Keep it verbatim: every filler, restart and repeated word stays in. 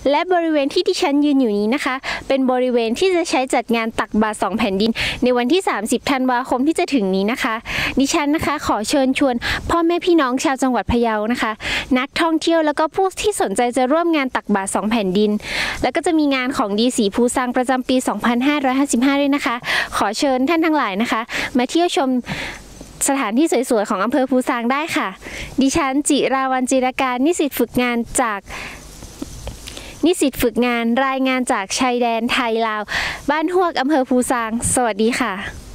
และบริเวณที่ดิฉันยืนอยู่นี้นะคะเป็นบริเวณที่จะใช้จัดงานตักบาตรสองแผ่นดินในวันที่สามสิบธันวาคมที่จะถึงนี้นะคะดิฉันนะคะขอเชิญชวนพ่อแม่พี่น้องชาวจังหวัดพะเยานะคะนักท่องเที่ยวแล้วก็ผู้ที่สนใจจะร่วมงานตักบาตรสองแผ่นดินแล้วก็จะมีงานของดีสีภูซางประจำปี สองพันห้าร้อยห้าสิบห้า ด้วยนะคะขอเชิญท่านทั้งหลายนะคะมาเที่ยวชมสถานที่สวยๆของอำเภอภูซางได้ค่ะดิฉันจิราวรรณจิรการนิสิตฝึกงานจากนิสิตฝึกงานรายงานจากชายแดนไทยลาวบ้านฮวกอำเภอภูซางสวัสดีค่ะ